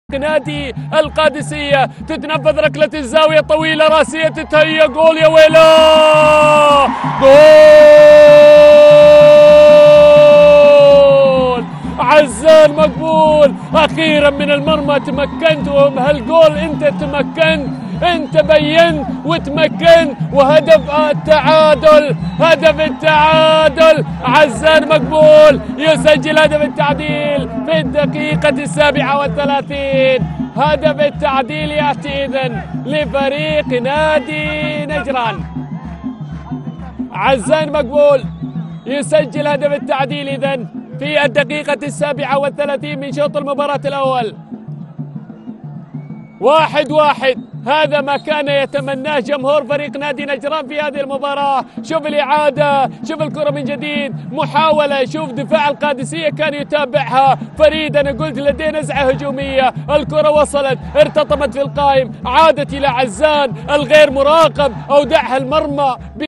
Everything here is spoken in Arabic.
نادي القادسية. تتنفذ ركلة الزاوية طويلة راسية تتهيأ جول يا ويلا، جول عزان مقبول. أخيرا من المرمى تمكنت، وبهالجول أنت تمكنت، أنت بينت وتمكنت، وهدف التعادل، هدف التعادل عزان مقبول يسجل هدف التعديل في الدقيقة 37. هدف التعديل يأتي إذن لفريق نادي نجران. عزان مقبول يسجل هدف التعديل إذن في الدقيقة 37 من شوط المباراة الأول. 1-1. هذا ما كان يتمناه جمهور فريق نادي نجران في هذه المباراة. شوف الإعادة، شوف الكرة من جديد، محاولة، شوف دفاع القادسية كان يتابعها فريد. أنا قلت لديه نزعة هجومية، الكرة وصلت ارتطمت في القائم، عادت إلى عزان الغير مراقب، أودعها المرمى.